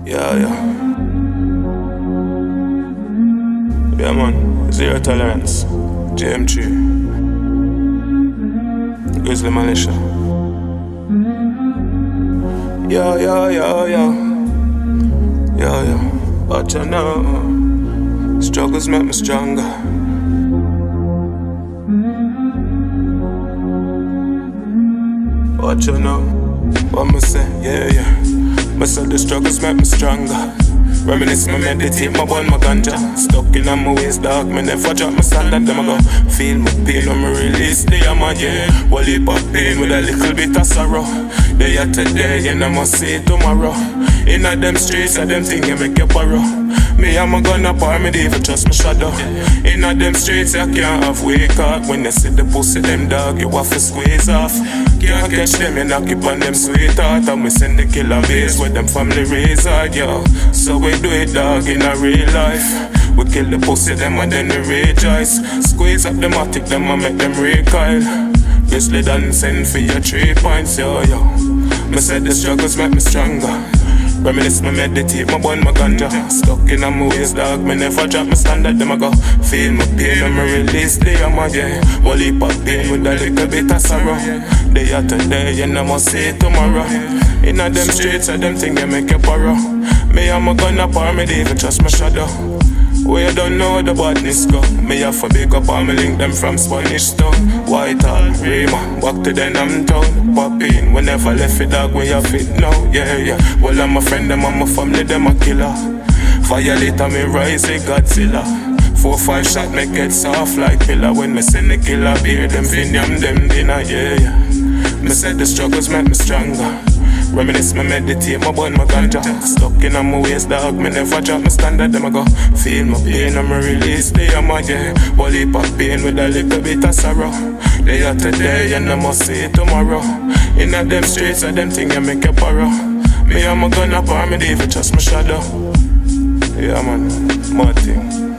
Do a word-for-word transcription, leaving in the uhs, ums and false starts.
Yeah, yeah. Yeah, man. Zero tolerance. J M three. Grizzly Militia. Yeah, yeah, yeah, yeah. Yeah, yeah. But you know, struggles make me stronger. What you know, what me say, yeah, yeah. Me say the struggles make me stronger. Reminisce, me meditate, my bun, my ganja. Stuck in my ways, dog, me never drop my standard. Them I go feel my pain when me release the hammer, yeah. One heap of pain with a little bit of sorrow. Day after day, and I must see tomorrow. In a them streets, I them things you make you borrow. Me and my gun up, me they even trust my shadow. In a them streets, I can't have wake up. When they see the pussy, them dog, you have to squeeze off. Can't catch them, you knock it on them sweetheart. And we send the killer base where them family raise hard, yo. So we do it, dog, in a real life. We kill the pussy, them and then we rejoice. Squeeze up the matic, them and make them recoil. Grizzly dancing for your three points, yo, yo. Me said the struggles make me stronger. Reminisce, me meditate, my bun, my ganja. Stuck in my ways, dog, me never drop my standard. Them I go feel my pain when me release the hammer, yeah. One heap of pain with a little bit of sorrow. Day after day, and I must see tomorrow. In a them streets, I them things you make you borrow. Me and my gun up, or me they even trust my shadow. We don't know the badness go. Me have to big up and me link them from Spanish Town. Whitehall, Rima, back to the Nam Town. Pop in, whenever left it dog, we have it now, yeah, yeah. Well, I'm a friend, them and my family, them a killer. Violator, me rise, a Godzilla. Four, five shot, make it soft like pillar. When me send the killer beer, them finiam, them dinner, yeah, yeah. Me said the struggles make me stronger. Reminisce, me meditate, my bun, my ganja. Stuck in my ways, dog, me never drop my standard. Them I go feel my pain and me release the hammer, yeah. One heap of pain with a little bit of sorrow. Day after day, and I must see tomorrow. In a them streets, I them things you make you borrow. Me and my gun up, or me they even trust my shadow. Yeah, man, mad thing.